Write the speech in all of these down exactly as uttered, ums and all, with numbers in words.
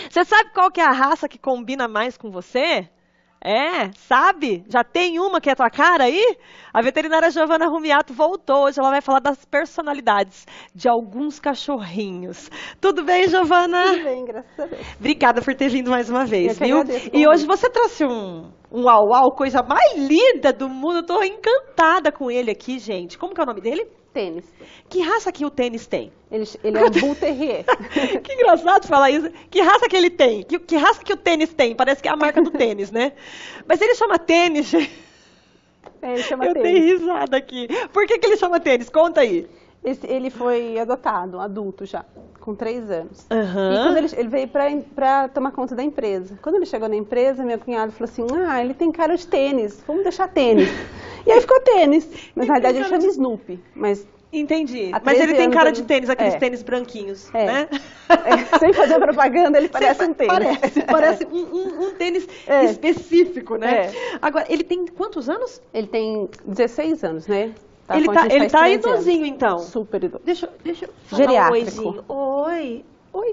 Você sabe qual que é a raça que combina mais com você? É, sabe? Já tem uma que é a tua cara aí? A veterinária Giovana Rumiato voltou. Hoje ela vai falar das personalidades de alguns cachorrinhos. Tudo bem, Giovana? Tudo bem, graças a Deus. Obrigada por ter vindo mais uma vez, Eu que viu? agradeço, E bom hoje dia. você trouxe um, um au-au, coisa mais linda do mundo. Eu tô encantada com ele aqui, gente. Como que é o nome dele? Tênis. Que raça que o tênis tem? Ele, ele é um Bull Terrier. Que engraçado falar isso. Que raça que ele tem? Que, que raça que o tênis tem? Parece que é a marca do tênis, né? Mas ele chama tênis, gente. É, ele chama Eu Tênis. dei risada aqui. Por que, que ele chama tênis? Conta aí. Esse- ele foi adotado, adulto já, com três anos. Aham. E quando ele, ele veio para tomar conta da empresa. Quando ele chegou na empresa, meu cunhado falou assim, ah, ele tem cara de tênis, vamos deixar tênis. E aí ficou tênis. Mas na verdade ele chama Snoopy. Mas Entendi. Há Mas ele treze tem anos cara ele- de tênis, aqueles é. tênis branquinhos, É. né? é, sem fazer propaganda, ele parece um tênis. Parece, parece um, um- um tênis É. específico, né? É. Agora, ele tem quantos anos? Ele tem dezesseis anos, né? ele com a tá, gente ele faz tá treze idosinho, anos. então. Super idoso. Deixa, eu- deixa eu falar um Geriátrico. oizinho. Oi. Oi,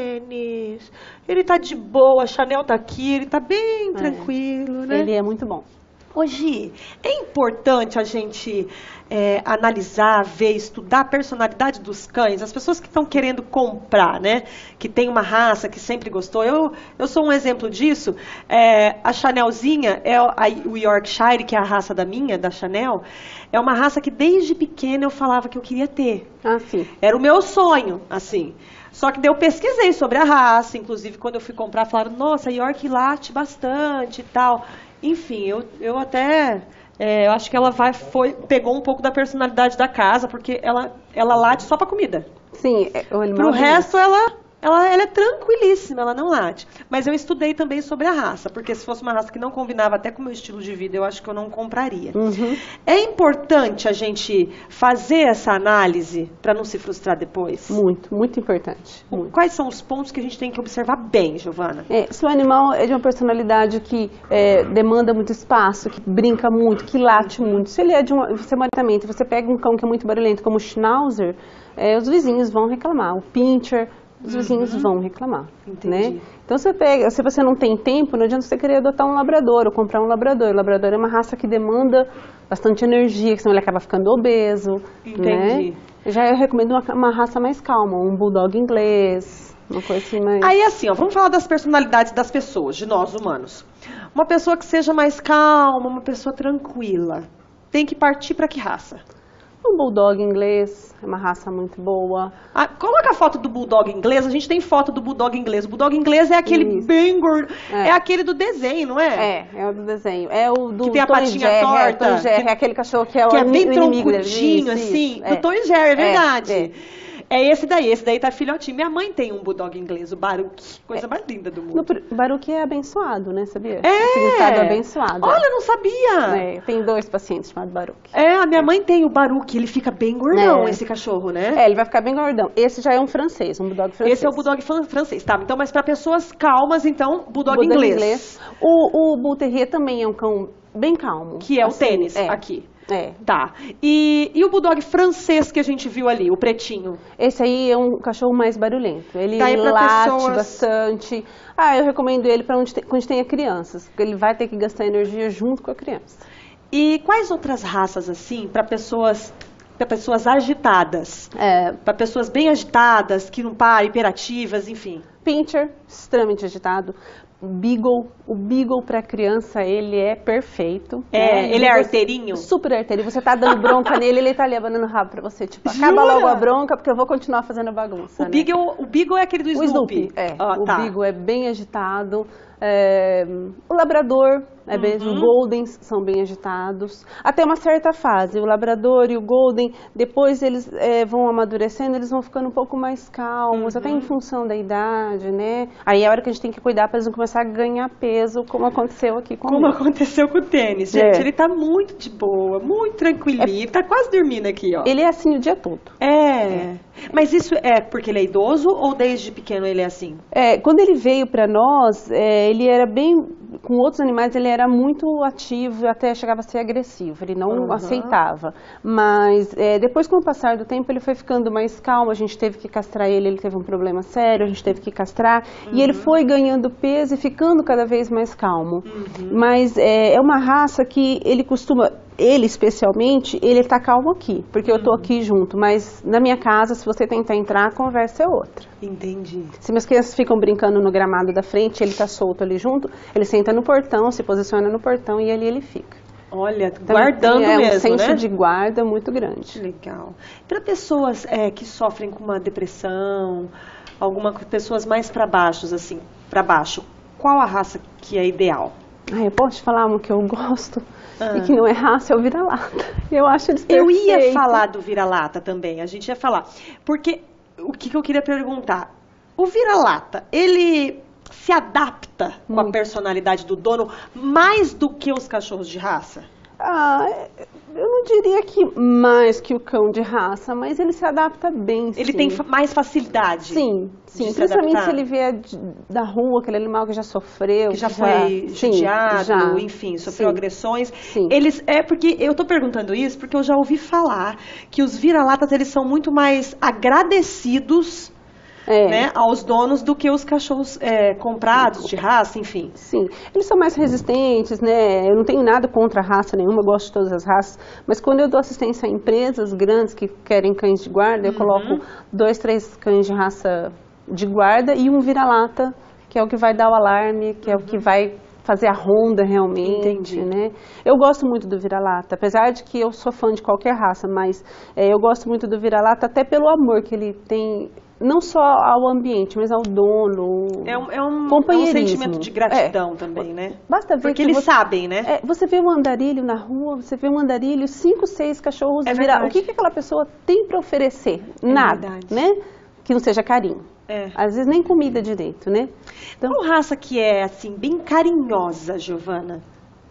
tênis. Ele tá de boa, a Chanel tá aqui, ele tá bem tranquilo, né? Ele é muito bom. Ô, Gi, é importante a gente é, analisar, ver, estudar a personalidade dos cães, as pessoas que estão querendo comprar, né? Que tem uma raça que sempre gostou. Eu, eu sou um exemplo disso. É, a Chanelzinha, é a- o Yorkshire, que é a raça da minha, da Chanel, é uma raça que desde pequena eu falava que eu queria ter. Ah, sim. Era o meu sonho, assim. Só que daí eu pesquisei sobre a raça, inclusive quando eu fui comprar, falaram, nossa, York late bastante e tal. Enfim, eu, eu até, é, eu acho que ela vai, foi, pegou um pouco da personalidade da casa, porque ela, ela late só pra comida. Sim, é, o animal Pro é resto, ela, ela, ela é tranquilíssima, ela não late. Mas eu estudei também sobre a raça, porque se fosse uma raça que não combinava até com o meu estilo de vida, eu acho que eu não compraria. Uhum. É importante a gente fazer essa análise para não se frustrar depois? Muito, muito importante. Muito. Quais são os pontos que a gente tem que observar bem, Giovana? É, se o animal é de uma personalidade que é, demanda muito espaço, que brinca muito, que late muito, se ele é de uma, você maioritariamente, você pega um cão que é muito barulhento, como o Schnauzer, é, os vizinhos vão reclamar. O Pinscher, os vizinhos vão reclamar, Entendi. né? Então você pega, se você não tem tempo, não adianta você querer adotar um labrador ou comprar um labrador. O labrador é uma raça que demanda bastante energia, que senão ele acaba ficando obeso, Entendi. né? Já eu recomendo uma, uma raça mais calma, um bulldog inglês, uma coisa assim mais... Aí assim, ó, vamos falar das personalidades das pessoas, de nós humanos. Uma pessoa que seja mais calma, uma pessoa tranquila, tem que partir para que raça? Um bulldog inglês, é uma raça muito boa. Ah, coloca a foto do bulldog inglês, a gente tem foto do bulldog inglês. O bulldog inglês é aquele Isso. bem gordo, é. É. aquele do desenho, não é? É, é o do desenho. É o do Que tem a Tom e patinha Jerry, é, torta, Tom e Jerry, que- é aquele cachorro que é o, Que é ini- bem o inimigo dele. troncudinho, Isso, assim, isso, do Tom e Jerry, é verdade. É, É esse daí, esse daí tá filhotinho. Minha mãe tem um bulldog inglês, o Baruch, coisa mais linda do No, mundo. pr- Baruch é abençoado, né, sabia? É! O significado abençoado. Olha, não sabia! É, tem dois pacientes chamados Baruch. É, a minha mãe tem o Baruch, ele fica bem gordão, É. esse cachorro, né? É, ele vai ficar bem gordão. Esse já é um francês, um bulldog francês. Esse é o bulldog fran- francês, tá? Então, mas para pessoas calmas, então, bulldog, Bulldog inglês, O, o Bull Terrier também é um cão bem calmo. que é o Assim, tênis é, aqui. É. Tá. E, e o bulldog francês que a gente viu ali, o pretinho? Esse aí é um cachorro mais barulhento. Ele Daí pra late pessoas- bastante. Ah, eu recomendo ele para onde, te- onde tenha crianças, porque ele vai ter que gastar energia junto com a criança. E quais outras raças, assim, para pessoas, para pessoas agitadas? É, Para pessoas bem agitadas, que não param, hiperativas, enfim. Pinscher, extremamente agitado. Beagle, o Beagle para criança, ele é perfeito. É, né? ele é Beagle arteirinho? Super arteirinho. Você tá dando bronca nele, ele tá ali abanando o rabo pra você. Tipo, acaba Jura? logo a bronca, porque eu vou continuar fazendo bagunça. O né? Beagle, o Beagle é aquele do O Snoopy. Snoopy, é. Ah, o tá. Beagle é bem agitado. É, o Labrador, é bem, Uhum. os Goldens são bem agitados. Até uma certa fase, o Labrador e o Golden, depois eles é, vão amadurecendo, eles vão ficando um pouco mais calmos, até Uhum. em função da idade, né? Aí é a hora que a gente tem que cuidar para eles não começar a ganhar peso, como aconteceu aqui com Como o meu. aconteceu com o tênis, gente. É. Ele tá muito de boa, muito tranquilinho. Ele tá quase dormindo aqui, ó. Ele é assim o dia todo. É. Mas isso é porque ele é idoso ou desde pequeno ele é assim? É, quando ele veio para nós, é, ele era bem com outros animais ele era muito ativo, até chegava a ser agressivo, ele não Uhum. aceitava. Mas é, depois, com o passar do tempo, ele foi ficando mais calmo, a gente teve que castrar ele, ele teve um problema sério, a gente teve que castrar, uhum. e ele foi ganhando peso e ficando cada vez mais calmo. Uhum. Mas é, é uma raça que ele costuma... Ele, especialmente, ele tá calmo aqui, porque eu tô aqui junto, mas na minha casa, se você tentar entrar, a conversa é outra. Entendi. Se minhas crianças ficam brincando no gramado da frente, ele tá solto ali junto, ele senta no portão, se posiciona no portão e ali ele fica. Olha, Então, guardando é mesmo, um senso né? de guarda muito grande. Legal. Para pessoas é, que sofrem com uma depressão, algumas pessoas mais para baixo, assim, para baixo, qual a raça que é ideal? Ah, eu posso te falar um que eu gosto Ah. e que não é raça, é o vira-lata. Eu acho eles Eu perfeitos. ia falar do vira-lata também, a gente ia falar. Porque o que, que eu queria perguntar? O vira-lata, ele se adapta com Muito. a personalidade do dono mais do que os cachorros de raça? Ah, eu não diria que mais que o cão de raça, mas ele se adapta bem, Ele sim. tem fa- mais facilidade? Sim, sim. de se Principalmente adaptar? se ele vier de- da rua, aquele animal que já sofreu. Que já foi sim, judiado, já. enfim, sofreu Sim. agressões. Sim. Eles é porque eu tô perguntando isso porque eu já ouvi falar que os vira-latas eles são muito mais agradecidos, É. né, aos donos do que os cachorros é, comprados de raça, enfim. Sim, eles são mais resistentes, né? Eu não tenho nada contra raça nenhuma, eu gosto de todas as raças, mas quando eu dou assistência a empresas grandes que querem cães de guarda, eu Uhum. coloco dois, três cães de raça de guarda e um vira-lata, que é o que vai dar o alarme, que é o que vai fazer a ronda realmente, Entendi. né? Eu gosto muito do vira-lata, apesar de que eu sou fã de qualquer raça, mas é, eu gosto muito do vira-lata até pelo amor que ele tem, não só ao ambiente, mas ao dono. É um, é um, é um Companheirismo. sentimento de gratidão É. também, né? Basta ver Porque que eles você, sabem, né? é, você vê um andarilho na rua, você vê um andarilho, cinco, seis cachorros É virar. verdade. O que, que aquela pessoa tem para oferecer? Nada, verdade. né? Que não seja carinho. É. Às vezes nem comida direito, né? Então, Qual raça que é, assim, bem carinhosa, Giovana?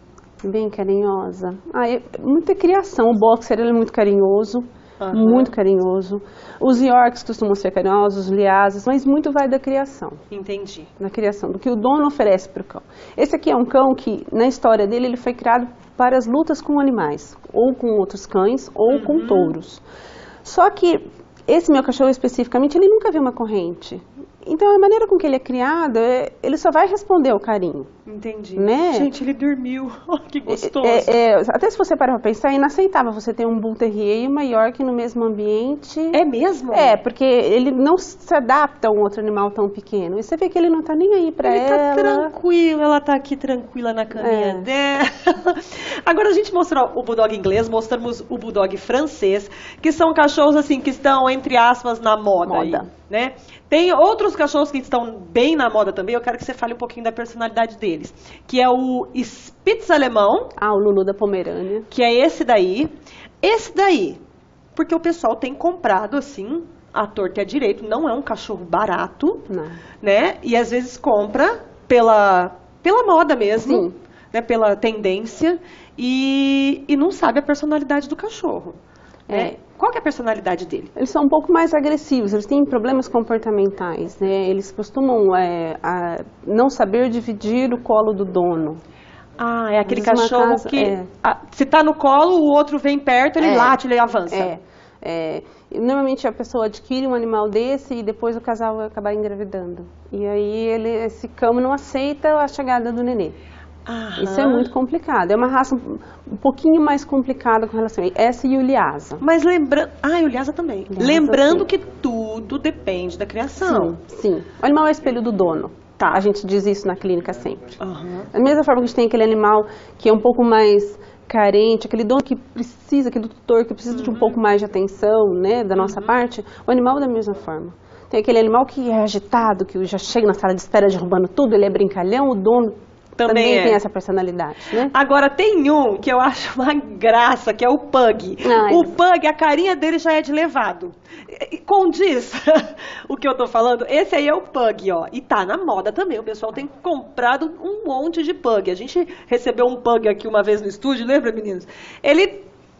bem carinhosa. Ah, é, muita criação. O boxer ele é muito carinhoso. Aham. Muito carinhoso. Os Yorks costumam ser carinhosos, os Lhasas, mas muito vai da criação. Entendi. Na criação, do que o dono oferece para o cão. Esse aqui é um cão que, na história dele, ele foi criado para as lutas com animais, ou com outros cães, ou Uhum. com touros. Só que esse meu cachorro especificamente, ele nunca viu uma corrente. Então, a maneira com que ele é criado, é- ele só vai responder ao carinho. Entendi. Né? Gente, ele dormiu. Oh, que gostoso. É, é, até se você parar para pensar, é inaceitável você ter um Bull Terrier e uma York no mesmo ambiente. É mesmo? É, porque ele não se adapta a um outro animal tão pequeno. E você vê que ele não tá nem aí pra Ele tá ela. tranquilo, ela tá aqui tranquila na caminha É. dela. Agora a gente mostrou o Bulldog inglês, mostramos o Bulldog francês, que são cachorros assim que estão, entre aspas, na moda. Moda. Aí, né? Tem outros cachorros que estão bem na moda também, eu quero que você fale um pouquinho da personalidade deles. Que é o Spitz alemão, Ah, o Lulu da Pomerânia. que é esse daí. Esse daí, porque o pessoal tem comprado assim, à torta e à direito, não é um cachorro barato, Não. né? E às vezes compra pela, pela moda mesmo, Sim. né? Pela tendência, e, e não sabe a personalidade do cachorro. Né? É. Qual que é a personalidade dele? Eles são um pouco mais agressivos, eles têm problemas comportamentais, né? Eles costumam é, a, não saber dividir o colo do dono. Ah, é aquele Às vezes uma cachorro casa- que é. ah, se tá no colo, o outro vem perto, ele É. late, ele avança. É, é, e normalmente a pessoa adquire um animal desse e depois o casal vai acabar engravidando. E aí ele, esse cão não aceita a chegada do nenê. Aham. Isso é muito complicado. É uma raça um, um pouquinho mais complicada com relação a essa e o Lhasa. Mas lembrando... Ah, e o Lhasa também. Lhasa, Lembrando sim. que tudo depende da criação. Sim, sim. O animal é o espelho do dono. Tá. A gente diz isso na clínica sempre. Aham. Da mesma forma que a gente tem aquele animal que é um pouco mais carente, aquele dono que precisa, aquele tutor que precisa de um pouco mais de atenção, né, da nossa parte, o animal da mesma forma. Tem aquele animal que é agitado, que já chega na sala de espera derrubando tudo, ele é brincalhão, o dono Também também, é. tem essa personalidade, né? Agora, tem um que eu acho uma graça, que é o Pug. Ai. O Pug, a carinha dele já é de levado. E- e Condiz o que eu tô falando? Esse aí é o Pug, ó. E tá na moda também. O pessoal tem comprado um monte de Pug. A gente recebeu um Pug aqui uma vez no estúdio, lembra, meninos? Ele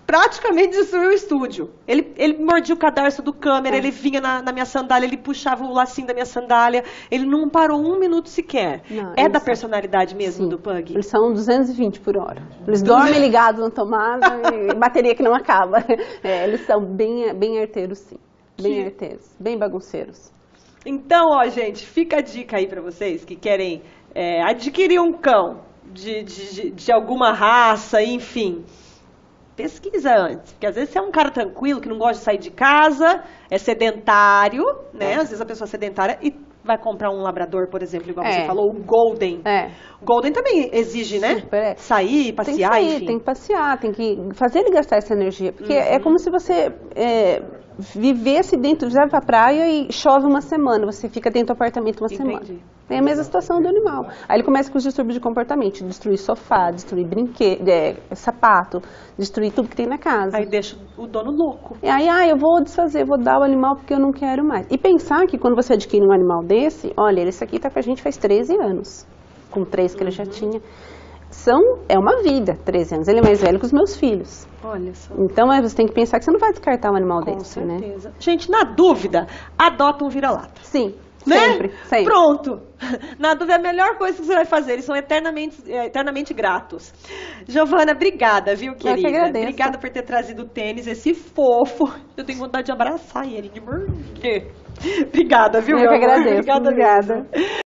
praticamente destruiu o estúdio. Ele, ele mordia o cadarço do câmera, É. ele vinha na, na minha sandália, ele puxava o lacinho da minha sandália, ele não parou um minuto sequer. Não, é eles da são- personalidade mesmo Sim. do Pug? Eles são duzentos e vinte por hora. Eles dormem ligados na tomada e bateria que não acaba. É, eles são bem, bem arteiros, sim. Bem Que- arteiros, bem bagunceiros. Então, ó, gente, fica a dica aí pra vocês que querem é, adquirir um cão de, de, de- de alguma raça, enfim. Pesquisa antes, porque às vezes você é um cara tranquilo, que não gosta de sair de casa, é sedentário, né? Às vezes a pessoa é sedentária e vai comprar um labrador, por exemplo, igual É. você falou, o Golden. É. O Golden também exige, né? Super, é. Sair, Tem que passear, sair, enfim. tem que passear, tem que fazer ele gastar essa energia. Porque Uhum. é como se você é, vivesse dentro, já vai pra praia e chove uma semana, você fica dentro do apartamento uma Entendi. semana. É a mesma situação do animal. Aí ele começa com os distúrbios de comportamento, destruir sofá, destruir brinquedo, é, sapato, destruir tudo que tem na casa. Aí deixa o dono louco. E aí, ah, eu vou desfazer, vou dar o animal porque eu não quero mais. E pensar que quando você adquire um animal desse, olha, esse aqui tá com a gente faz treze anos, com três que ele já tinha. São, é uma vida, treze anos. Ele é mais velho que os meus filhos. Olha só. Então, é, você tem que pensar que você não vai descartar um animal Com desse, né? certeza. Gente, na dúvida, adota um vira-lata. Sim, Né? sempre, sempre. Pronto. Na dúvida, é a melhor coisa que você vai fazer. Eles são eternamente, é, eternamente gratos. Giovana, obrigada, viu, que querida? agradeço. Obrigada por ter trazido o tênis, esse fofo. Eu tenho vontade de abraçar ele, de morder. Obrigada, viu, Eu meu que amor? agradeço. Obrigada Obrigada. mesmo.